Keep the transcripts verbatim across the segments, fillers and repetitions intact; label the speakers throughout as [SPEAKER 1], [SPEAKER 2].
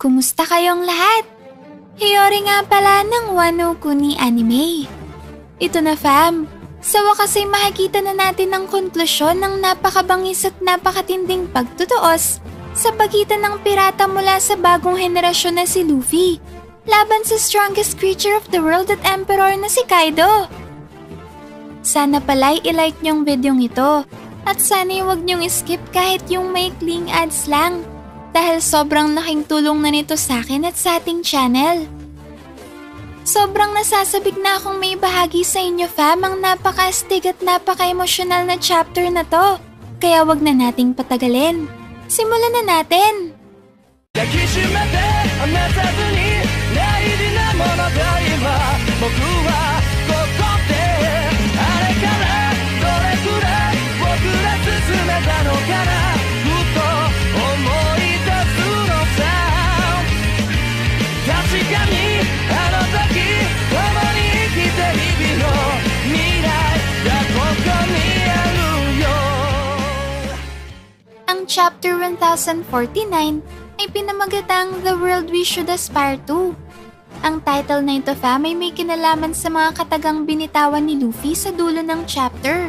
[SPEAKER 1] Kumusta kayong lahat? Hiyori nga pala ng Wano Kuni Anime. Ito na fam, sa wakas ay makikita na natin ang konklusyon ng napakabangis at napakatinding pagtutuos sa pagitan ng pirata mula sa bagong henerasyon na si Luffy laban sa strongest creature of the world at emperor na si Kaido. Sana pala'y ilike niyong videong ito at sana'y huwag niyong skip kahit yung maikling ads lang dahil sobrang laking tulong na nito sa akin at sa ating channel. Sobrang nasasabik na akong may bahagi sa inyo fam ang napaka-astig at napaka-emosyonal na chapter na to, kaya wag na nating patagalin. Simulan na natin! Ang chapter one thousand forty-nine ay pinamagatang The World We Should Aspire To. Ang title na ito fam ay may kinalaman sa mga katagang binitawan ni Luffy sa dulo ng chapter.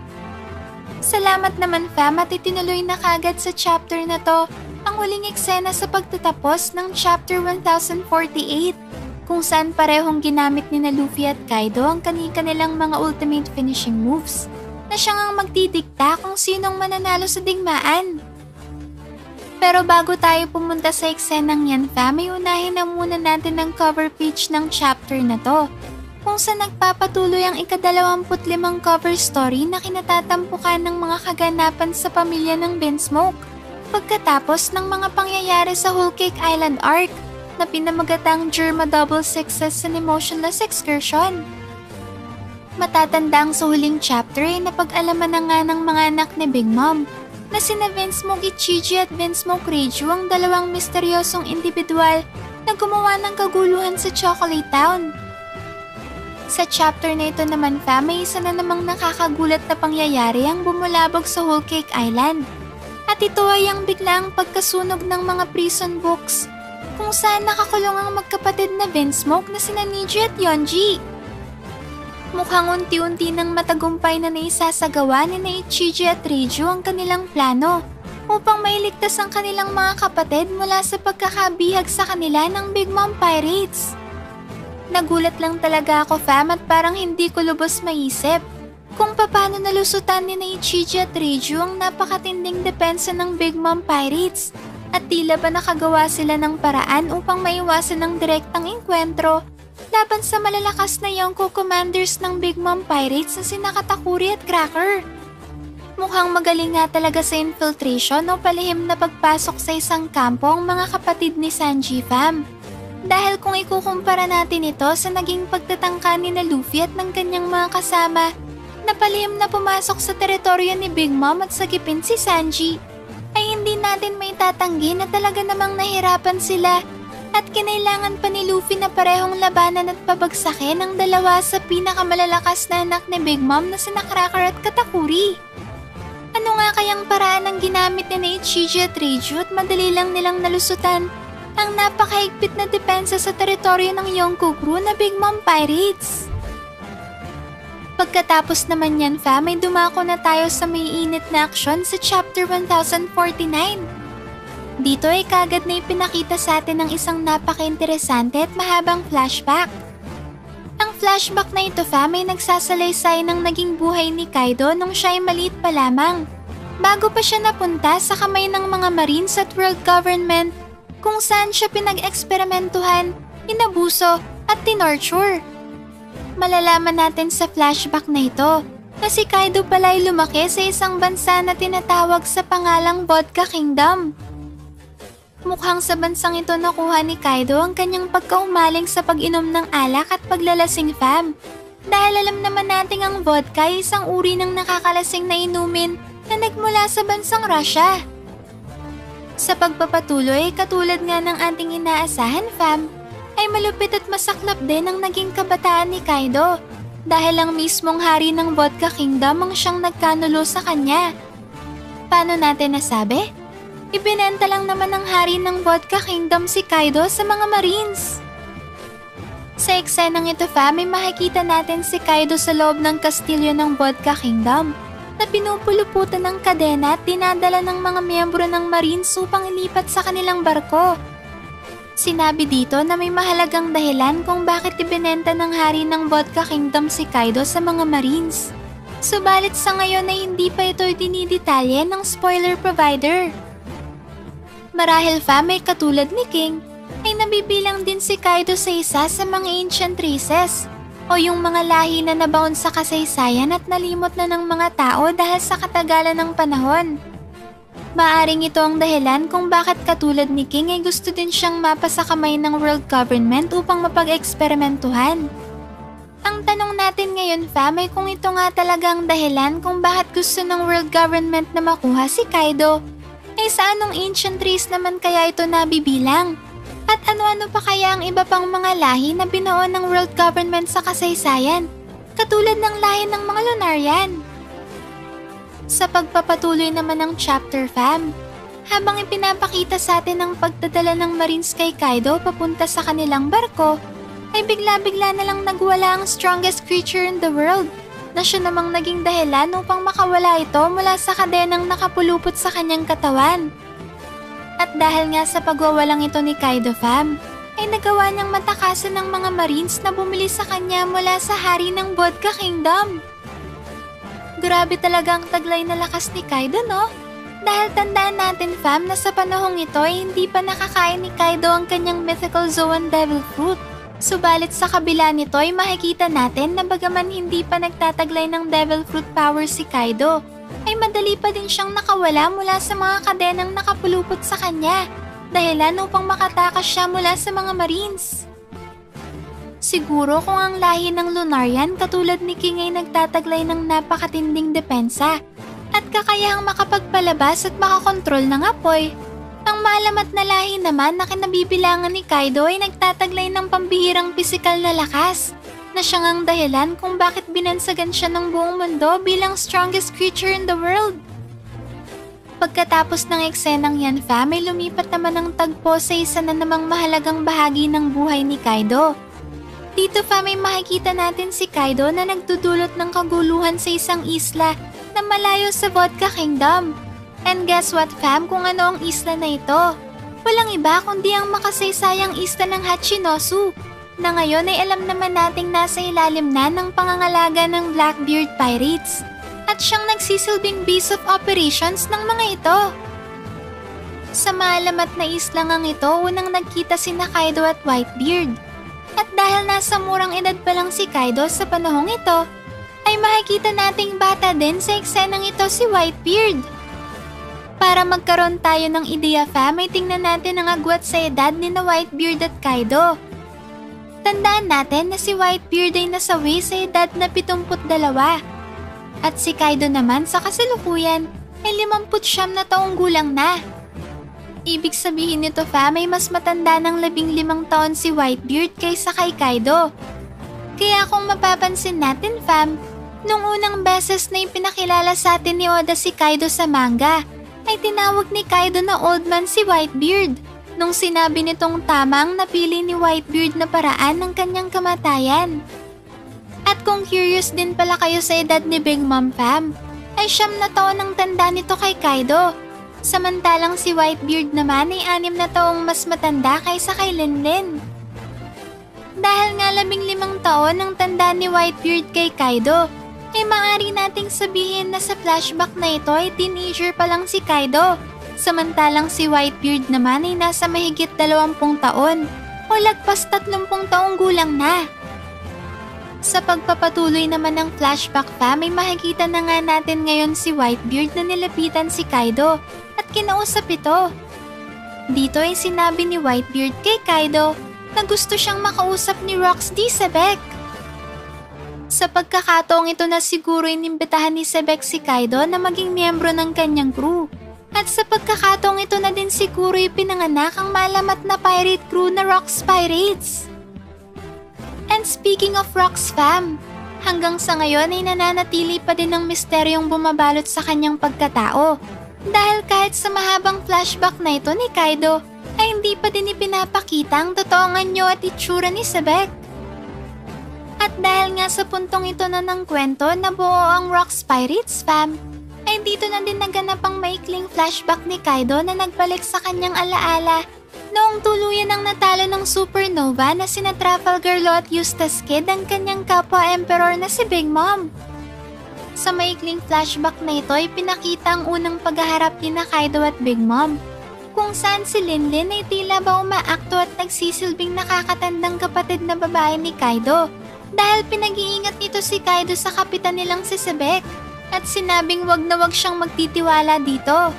[SPEAKER 1] Salamat naman fam at itinuloy na kagad sa chapter na to ang huling eksena sa pagtatapos ng chapter one thousand forty-eight kung saan parehong ginamit ni na Luffy at Kaido ang kani-kanilang mga ultimate finishing moves na siyang ang magdidikta kung sinong mananalo sa digmaan. Pero bago tayo pumunta sa eksenang yan fam, ay unahin na muna natin ang cover page ng chapter na to, kung saan nagpapatuloy ang ikadalawamput limang cover story na kinatatampukan ng mga kaganapan sa pamilya ng Vinsmoke pagkatapos ng mga pangyayari sa Whole Cake Island arc na pinamagatang Germa Double Success and Emotionless Excursion. Matatandang sa huling chapter ay napag-alaman na nga ng mga anak ni Big Mom na sina Vinsmoke Ichiji at Vinsmoke Reiju ang dalawang misteryosong individual na gumawa ng kaguluhan sa Chocolate Town. Sa chapter na ito naman fam, may isa na namang nakakagulat na pangyayari ang bumulabog sa Whole Cake Island. At ito ay ang biglaang pagkasunog ng mga prison books kung saan nakakulong ang magkapatid na Vinsmoke na sina Niji at Yonji. Mukhang unti-unti ng matagumpay na naisasagawa ni na Ichiji at Reiju ang kanilang plano upang mailigtas ang kanilang mga kapatid mula sa pagkakabihag sa kanila ng Big Mom Pirates. Nagulat lang talaga ako fam at parang hindi ko lubos maisip kung paano nalusutan ni na Ichiji at Reiju ang napakatinding depensa ng Big Mom Pirates at tila ba nakagawa sila ng paraan upang maiwasan ng direktang enkwentro laban sa malalakas na Yonko commanders ng Big Mom Pirates na sina Katakuri at Cracker. Mukhang magaling nga talaga sa infiltration o palihim na pagpasok sa isang kampo ang mga kapatid ni Sanji fam. Dahil kung ikukumpara natin ito sa naging pagtatangka ni na Luffy at ng kanyang mga kasama na palihim na pumasok sa teritoryo ni Big Mom at sagipin si Sanji, ay hindi natin may tatanggi na talaga namang nahirapan sila at kinailangan pa ni Luffy na parehong labanan at pabagsakin ang dalawa sa pinakamalalakas na anak ni Big Mom na sina Cracker at Katakuri. Ano nga kayang paraan ang ginamit ni na Ichiji at Reiju at madali lang nilang nalusutan ang napakahigpit na depensa sa teritoryo ng Yonko crew na Big Mom Pirates? Pagkatapos naman yan fam, ay dumako na tayo sa may init na aksyon sa chapter one thousand forty-nine. Dito ay kagad na ipinakita sa atin ng isang napaka-interesante at mahabang flashback. Ang flashback na ito fam ay nagsasalaysay ng naging buhay ni Kaido nung siya ay maliit pa lamang, bago pa siya napunta sa kamay ng mga Marines at World Government kung saan siya pinag-eksperimentuhan, inabuso at tinorture. Malalaman natin sa flashback na ito na si Kaido pala ay lumaki sa isang bansa na tinatawag sa pangalang Vodka Kingdom. Mukhang sa bansang ito nakuha ni Kaido ang kanyang pagkaumaling sa pag-inom ng alak at paglalasing fam. Dahil alam naman natin ang vodka ay isang uri ng nakakalasing na inumin na nagmula sa bansang Russia. Sa pagpapatuloy, katulad nga ng ating inaasahan fam, ay malupit at masaklap din ang naging kabataan ni Kaido dahil ang mismong hari ng Vodka Kingdom ang siyang nagkanulo sa kanya. Paano natin nasabi? Ibinenta lang naman ng hari ng Vodka Kingdom si Kaido sa mga Marines. Sa eksenang ito fam, may makikita natin si Kaido sa loob ng kastilyo ng Vodka Kingdom na pinupuluputan ng kadena at dinadala ng mga miyembro ng Marines upang ilipat sa kanilang barko. Sinabi dito na may mahalagang dahilan kung bakit ibinenta ng hari ng Vodka Kingdom si Kaido sa mga Marines. Subalit sa ngayon ay hindi pa ito dinidetalye ng spoiler provider. Marahil fam ay katulad ni King, ay nabibilang din si Kaido sa isa sa mga ancient races o yung mga lahi na nabaon sa kasaysayan at nalimot na ng mga tao dahil sa katagalan ng panahon. Maaring ito ang dahilan kung bakit katulad ni King ay gusto din siyang mapa sa kamay ng world government upang mapag-eksperimentuhan. Ang tanong natin ngayon fam ay kung ito nga talaga ang dahilan kung bakit gusto ng world government na makuha si Kaido, ay sa anong ancient race naman kaya ito nabibilang? At ano-ano pa kaya ang iba pang mga lahi na binuo ng world government sa kasaysayan, katulad ng lahi ng mga Lunarian? Sa pagpapatuloy naman ng chapter fam, habang ipinapakita sa atin ang pagdadala ng Marines kay Kaido papunta sa kanilang barko, ay bigla-bigla na lang nagwala ang strongest creature in the world na siya namang naging dahilan upang makawala ito mula sa kadenang nakapulupot sa kanyang katawan. At dahil nga sa pagwawalang ito ni Kaido fam, ay nagawa niyang matakasan ng mga Marines na bumili sa kanya mula sa hari ng Vodka Kingdom. Grabe talaga ang taglay na lakas ni Kaido, no? Dahil tandaan natin fam na sa panahong ito ay hindi pa nakakain ni Kaido ang kanyang mythical Zoan Devil Fruit. Subalit sa kabila nito ay makikita natin na bagaman hindi pa nagtataglay ng Devil Fruit power si Kaido, ay madali pa din siyang nakawala mula sa mga kadenang nakapulupot sa kanya, dahilan upang makatakas siya mula sa mga Marines. Siguro kung ang lahi ng Lunarian katulad ni King ay nagtataglay ng napakatinding depensa at kakayahang makapagpalabas at makakontrol ng apoy, ang malamat na lahi naman na kinabibilangan ni Kaido ay nagtataglay ng pambihirang pisikal na lakas na siyang ang dahilan kung bakit binansagan siya ng buong mundo bilang strongest creature in the world. Pagkatapos ng eksenang yan fam ay lumipat naman ang tagpo sa isa na namang mahalagang bahagi ng buhay ni Kaido. Dito fam ay makikita natin si Kaido na nagdudulot ng kaguluhan sa isang isla na malayo sa Vodka Kingdom. And guess what fam, kung ano ang isla na ito? Walang iba kundi ang makasaysayang isla ng Hachinosu, na ngayon ay alam naman nating nasa ilalim na ng pangangalaga ng Blackbeard Pirates, at siyang nagsisilbing base of operations ng mga ito. Sa maalamat na isla ngang ito, unang nagkita sina Kaido at Whitebeard. At dahil nasa murang edad pa lang si Kaido sa panahong ito, ay makikita nating bata din sa eksenang ito si Whitebeard. Para magkaroon tayo ng ideya fam, ay tingnan natin ang agwat sa edad ni na Whitebeard at Kaido. Tandaan natin na si Whitebeard ay nasawi sa edad na pitungput dalawa. At si Kaido naman sa kasalukuyan ay limamput siyam na taong gulang na. Ibig sabihin nito fam ay mas matanda ng labing limang taon si Whitebeard kaysa kay Kaido. Kaya kung mapapansin natin fam, nung unang beses na ipinakilala sa atin ni Oda si Kaido sa manga, ay tinawag ni Kaido na old man si Whitebeard nung sinabi nitong tamang napili ni Whitebeard na paraan ng kanyang kamatayan. At kung curious din pala kayo sa edad ni Big Mom fam, ay siyam na taon ang tanda nito kay Kaido. Samantalang si Whitebeard naman ay anim na taong mas matanda kaysa kay Linlin. Dahil nga labing limang taon ang tanda ni Whitebeard kay Kaido, ay maaari nating sabihin na sa flashback na ito ay teenager pa lang si Kaido, samantalang si Whitebeard naman ay nasa mahigit dalawampung taon o lagpas tatlumpung taong gulang na. Sa pagpapatuloy naman ng flashback fam ay makikita na nga natin ngayon si Whitebeard na nilapitan si Kaido at kinausap ito. Dito ay sinabi ni Whitebeard kay Kaido na gusto siyang makausap ni Rox D. Sebek. Sa pagkakataong ito na siguro inimbitahan ni Sebek si Kaido na maging miyembro ng kanyang crew. At sa pagkakataong ito na din siguro ipinanganak ang malamat na pirate crew na Rox Pirates. And speaking of Rox fam, hanggang sa ngayon ay nananatili pa din ang misteryong bumabalot sa kanyang pagkatao. Dahil kahit sa mahabang flashback na ito ni Kaido, ay hindi pa din ipinapakita ang totoong anyo at itsura ni Sebek. At dahil nga sa puntong ito na ng kwento na buo ang Rocks Pirates fam, ay dito na din naganap ang maikling flashback ni Kaido na nagbalik sa kanyang alaala noong tuluyan ang natalo ng supernova na sina Trafalgar Law at Eustace Kid ang kanyang kapwa emperor na si Big Mom. Sa maikling flashback na ito ay pinakita ang unang paghaharap ni na Kaido at Big Mom, kung saan si Linlin ay tila ba umaakto at nagsisilbing nakakatandang kapatid na babae ni Kaido dahil pinag-iingat nito si Kaido sa kapitan nilang si Sebek at sinabing wag na wag siyang magtitiwala dito.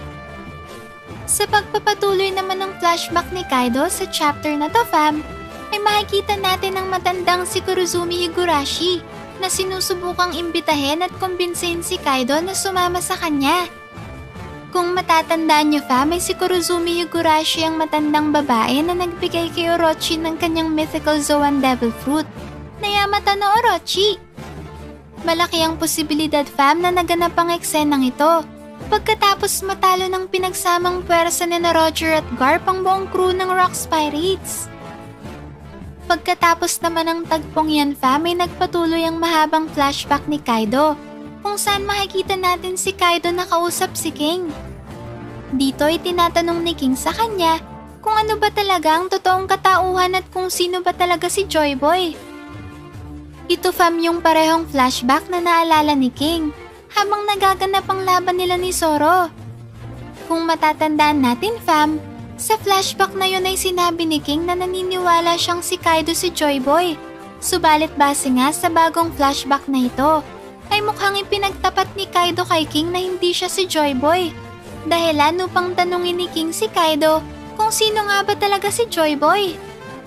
[SPEAKER 1] Sa pagpapatuloy naman ng flashback ni Kaido sa chapter na to fam, ay makikita natin ang matandang si Kurozumi Higurashi na sinusubukang imbitahin at kumbinsihin si Kaido na sumama sa kanya. Kung matatandaan niyo fam, ay si Kurozumi Higurashi ang matandang babae na nagbigay kay Orochi ng kanyang mythical Zoan Devil Fruit na Yamata no Orochi. Malaki ang posibilidad fam na naganap ang eksenang ito pagkatapos matalo ng pinagsamang pwersa ni na Roger at Garp ang buong crew ng Rocks Pirates. Pagkatapos naman ng tagpong yan fam ay nagpatuloy ang mahabang flashback ni Kaido kung saan makikita natin si Kaido na kausap si King. Dito ay tinatanong ni King sa kanya kung ano ba talaga ang totoong katauhan at kung sino ba talaga si Joy Boy. Ito fam yung parehong flashback na naalala ni King habang nagaganap ang laban nila ni Zoro. Kung matatandaan natin fam, sa flashback na yun ay sinabi ni King na naniniwala siyang si Kaido si Joy Boy. Subalit base nga sa bagong flashback na ito, ay mukhang ipinagtapat ni Kaido kay King na hindi siya si Joy Boy. Dahilan upang tanungin ni King si Kaido kung sino nga ba talaga si Joy Boy.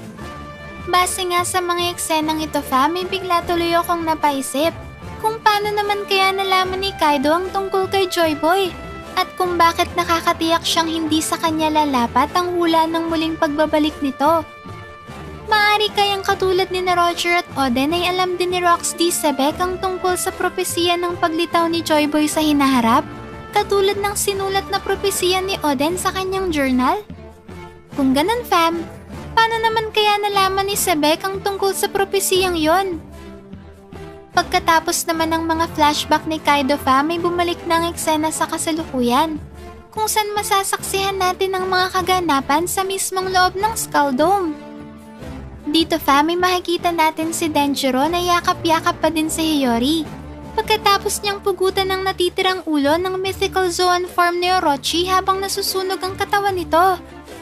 [SPEAKER 1] Base nga sa mga eksenang ito fam, ay bigla tuloy akong napaisip kung paano naman kaya nalaman ni Kaido ang tungkol kay Joy Boy. At kung bakit nakakatiyak siyang hindi sa kanya lalapat ang hula ng muling pagbabalik nito. Maaari kayang katulad ni na Roger at Oden ay alam din ni Rocks D. Sebek ang tungkol sa propesiya ng paglitaw ni Joy Boy sa hinaharap, katulad ng sinulat na propesiya ni Oden sa kanyang journal? Kung ganun fam, paano naman kaya nalaman ni Sebek ang tungkol sa propesiyang yon? Pagkatapos naman ng mga flashback ni Kaido fam ay bumalik na ang eksena sa kasalukuyan, kung saan masasaksihan natin ang mga kaganapan sa mismong loob ng Skull Dome. Dito fam ay makikita natin si Denjiro na yakap-yakap pa din si Hiyori, pagkatapos niyang pugutan ng natitirang ulo ng mythical Zoan form ni Orochi habang nasusunog ang katawan nito.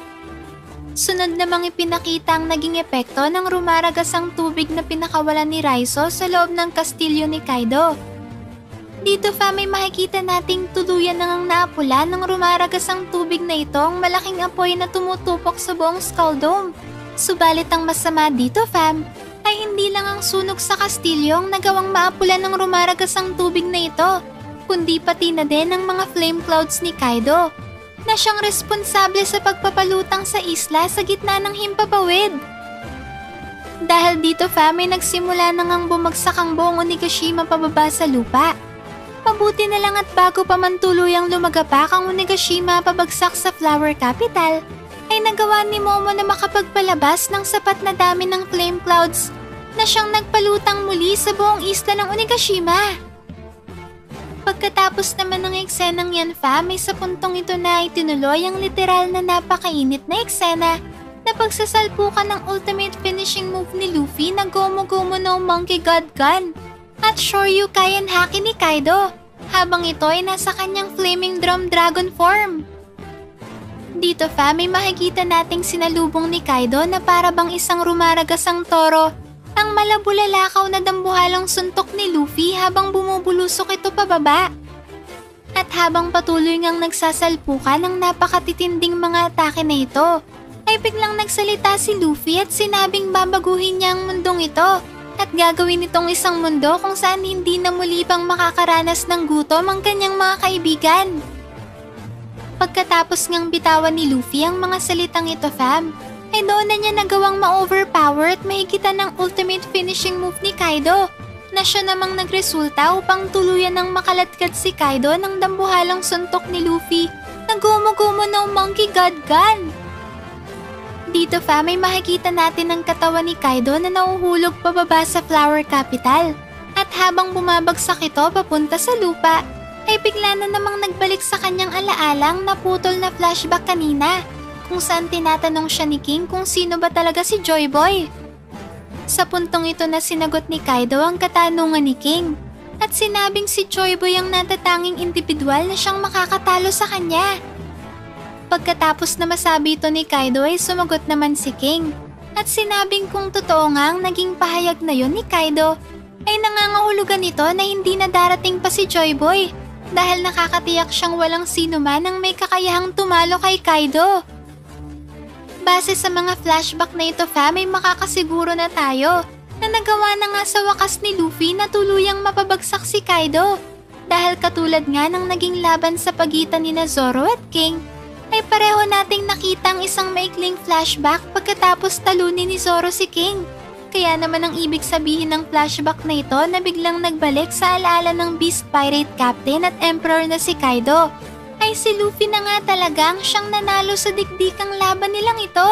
[SPEAKER 1] Sunod namang ipinakita ang naging epekto ng rumaragasang tubig na pinakawalan ni Raizo sa loob ng kastilyo ni Kaido. Dito fam ay makikita nating tuluyan nang naapula ng rumaragasang tubig na ito ang malaking apoy na tumutupok sa buong Skull Dome. Subalit ang masama dito fam ay hindi lang ang sunog sa kastilyo ang nagawang maapula ng rumaragasang tubig na ito, kundi pati na din ang mga flame clouds ni Kaido na siyang responsable sa pagpapalutang sa isla sa gitna ng himpapawid. Dahil dito fam ay nagsimula na ngang bumagsak ang buong Onigashima pababa sa lupa. Mabuti na lang at bago pa man tuluyang lumagapak ang Onigashima pabagsak sa Flower Capital, ay nagawa ni Momo na makapagpalabas ng sapat na dami ng flame clouds na siyang nagpalutang muli sa buong isla ng Onigashima. Pagkatapos naman ng eksenang yan fam, ay sa puntong ito na itinuloy ang literal na napakainit na eksena na pagsasalpukan ng ultimate finishing move ni Luffy na Gomu-Gomu no Monkey God Gun at Shoryuken Haki ni Kaido, habang ito ay nasa kanyang Flaming Drum Dragon form. Dito fam ay makikita nating sinalubong ni Kaido na para bang isang rumaragasang toro ang malabulalakaw na dambuhalang suntok ni Luffy habang bumubulusok ito pababa. At habang patuloy ngang nagsasalpukan ng napakatitinding mga atake na ito, ay biglang nagsalita si Luffy at sinabing babaguhin niya ang mundong ito at gagawin itong isang mundo kung saan hindi na muli pang makakaranas ng gutom ang kanyang mga kaibigan. Pagkatapos ngang bitawan ni Luffy ang mga salitang ito fam, ay doon na niya nagawang ma-overpower at mahigitan ng ultimate finishing move ni Kaido na siya namang nagresulta upang tuluyan ng makalatkat si Kaido ng dambuhalang suntok ni Luffy Nagumo-gumo ng Monkey God Gun. Dito fam ay makikita natin ang katawan ni Kaido na nauhulog pababa sa Flower Capital. At habang bumabagsak ito papunta sa lupa, ay bigla na namang nagbalik sa kanyang alaalang naputol na flashback kanina, kung saan tinatanong siya ni King kung sino ba talaga si Joy Boy. Sa puntong ito na sinagot ni Kaido ang katanungan ni King, at sinabing si Joy Boy ang natatanging individual na siyang makakatalo sa kanya. Pagkatapos na masabi ito ni Kaido ay sumagot naman si King, at sinabing kung totoo nga ang naging pahayag na yon ni Kaido, ay nangangahulugan nito na hindi na darating pa si Joy Boy dahil nakakatiyak siyang walang sino man ang may kakayahang tumalo kay Kaido. Base sa mga flashback na ito fam ay makakasiguro na tayo na nagawa na nga sa wakas ni Luffy na tuluyang mapabagsak si Kaido dahil katulad nga ng naging laban sa pagitan ni Zoro at King ay pareho nating nakitang isang maikling flashback pagkatapos talunin ni Zoro si King. Kaya naman ang ibig sabihin ng flashback na ito na biglang nagbalik sa alaala ng Beast Pirate Captain at Emperor na si Kaido ay si Luffy na nga talagang siyang nanalo sa dikdikang laban nilang ito.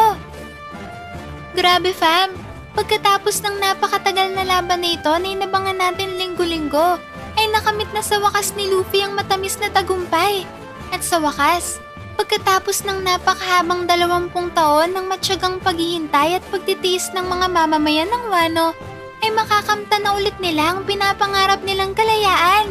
[SPEAKER 1] Grabe fam, pagkatapos ng napakatagal na laban na ito na inabangan natin linggo-linggo ay nakamit na sa wakas ni Luffy ang matamis na tagumpay. At sa wakas, pagkatapos ng napakahabang dalawampung taon ng matyagang paghihintay at pagtitiis ng mga mamamayan ng Wano, ay makakamta na ulit nila ang pinapangarap nilang kalayaan.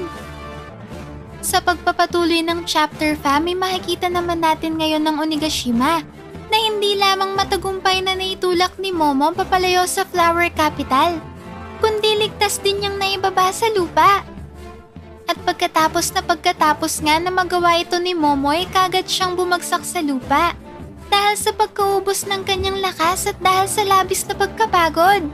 [SPEAKER 1] Sa pagpapatuloy ng chapter fam, ay makikita naman natin ngayon ng Onigashima na hindi lamang matagumpay na naitulak ni Momo papalayo sa Flower Capital, kundi ligtas din niyang naibaba sa lupa. At pagkatapos na pagkatapos nga na magawa ito ni Momoy, kagad siyang bumagsak sa lupa dahil sa pagkaubos ng kanyang lakas at dahil sa labis na pagkapagod.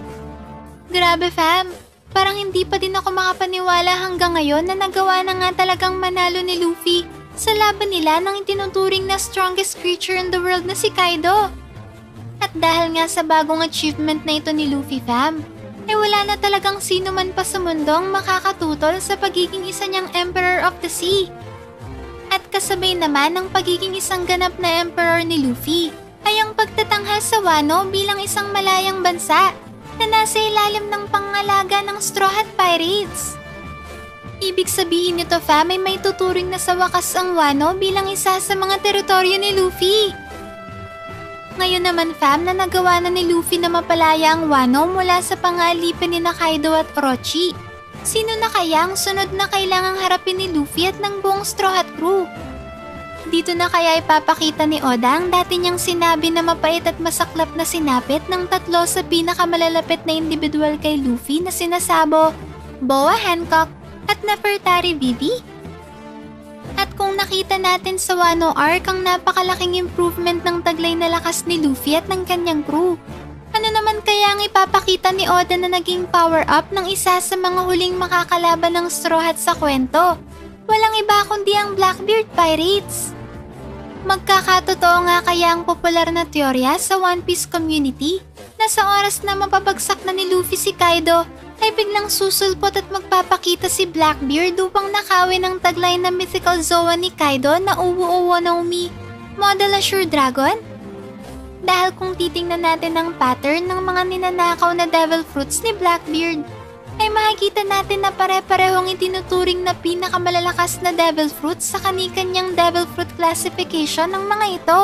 [SPEAKER 1] Grabe fam, parang hindi pa din ako makapaniwala hanggang ngayon na nagawa na nga talagang manalo ni Luffy sa laban nila ng itinuturing na strongest creature in the world na si Kaido. At dahil nga sa bagong achievement na ito ni Luffy fam, ay wala na talagang sino man pa sa mundong makakatutol sa pagiging isa niyang Emperor of the Sea. At kasabay naman ng pagiging isang ganap na Emperor ni Luffy ay ang pagtatanghal sa Wano bilang isang malayang bansa na nasa ilalim ng pangalaga ng Straw Hat Pirates. Ibig sabihin nito fam ay may tuturing na sa wakas ang Wano bilang isa sa mga teritoryo ni Luffy. Ngayon naman fam na nagawa na ni Luffy na mapalaya ang Wano mula sa pangalipin ni Kaido at Orochi, sino na kaya ang sunod na kailangang harapin ni Luffy at ng buong Straw Hat crew? Dito na kaya ipapakita ni Oda ang dati niyang sinabi na mapait at masaklap na sinapit ng tatlo sa pinakamalalapit na individual kay Luffy na sina Sabo, Boa Hancock at Nefertari Vivi? At kung nakita natin sa Wano Arc ang napakalaking improvement ng taglay na lakas ni Luffy at ng kanyang crew, ano naman kaya ang ipapakita ni Oda na naging power-up ng isa sa mga huling makakalaban ng Straw Hat sa kwento? Walang iba kundi ang Blackbeard Pirates. Magkakatotoo nga kaya ang popular na teorya sa One Piece community na sa oras na mapabagsak na ni Luffy si Kaido, ay biglang susulpot at magpapakita si Blackbeard upang nakawin ang taglay na mythical Zoa ni Kaido na Uwu-Uwo no Mi, model na Sure Dragon? Dahil kung titingnan natin ang pattern ng mga ninanakaw na Devil Fruits ni Blackbeard, ay makikita natin na pare-parehong itinuturing na pinakamalalakas na Devil Fruits sa kanikanyang Devil Fruit classification ng mga ito.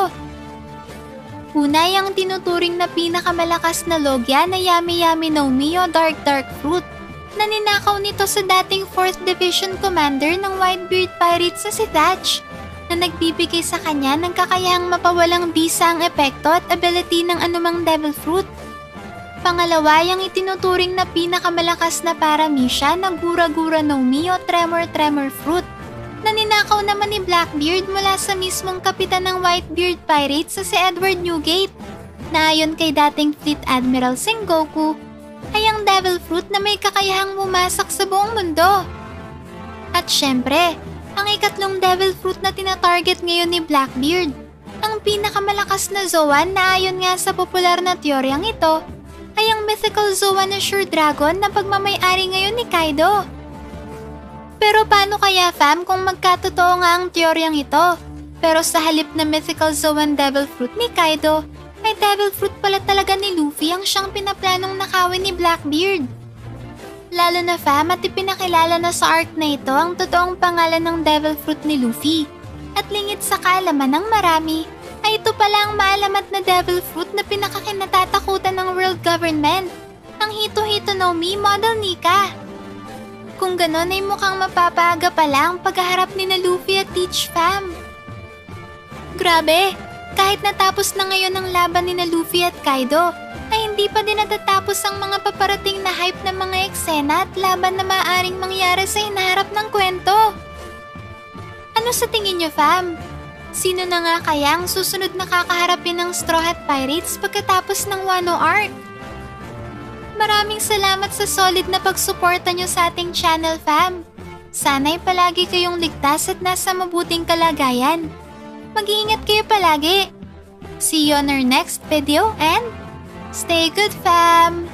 [SPEAKER 1] Una ay ang tinuturing na pinakamalakas na Logia na Yami Yami no Mi o Dark Dark Fruit na ninakaw nito sa dating fourth Division Commander ng Whitebeard Pirates na si Thatch, na nagbibigay sa kanya ng kakayahang mapawalang bisa ang epekto at ability ng anumang Devil Fruit. Pangalawa ay ang itinuturing na pinakamalakas na Paramecia na Gura Gura no Mi o Tremor Tremor Fruit na ninakaw naman ni Blackbeard mula sa mismong kapitan ng Whitebeard Pirates sa si Edward Newgate, na ayon kay dating Fleet Admiral Sengoku ay ang Devil Fruit na may kakayahang bumasak sa buong mundo. At syempre, ang ikatlong Devil Fruit na tinatarget ngayon ni Blackbeard, ang pinakamalakas na Zoan na ayon nga sa popular na teoryang ito ay ang mythical Zoan na Sure Dragon na pagmamay-ari ngayon ni Kaido. Pero paano kaya fam kung magkatotoo nga ang teoryang ito? Pero sa halip na mythical Zoan Devil Fruit ni Kaido, ay Devil Fruit pala talaga ni Luffy ang siyang pinaplanong nakawin ni Blackbeard. Lalo na fam at ipinakilala na sa arc na ito ang totoong pangalan ng Devil Fruit ni Luffy. At lingid sa kaalaman ng marami, ay ito pala ang maalamat na Devil Fruit na pinakakinatatakutan ng world government, ang Hito-Hito no Mi Model Nika. Kung ganon ay mukhang mapapaaga pala ang paghaharap ni na Luffy at Teach fam. Grabe, kahit natapos na ngayon ang laban ni na Luffy at Kaido, ay hindi pa din natatapos ang mga paparating na hype ng mga eksena at laban na maaaring mangyari sa hinaharap ng kwento. Ano sa tingin niyo fam? Sino na nga kaya ang susunod na kakaharapin ng Straw Hat Pirates pagkatapos ng Wano Arc? Maraming salamat sa solid na pagsuporta niyo sa ating channel fam. Sana'y palagi kayong ligtas at nasa mabuting kalagayan. Mag-iingat kayo palagi. See you on our next video and stay good fam!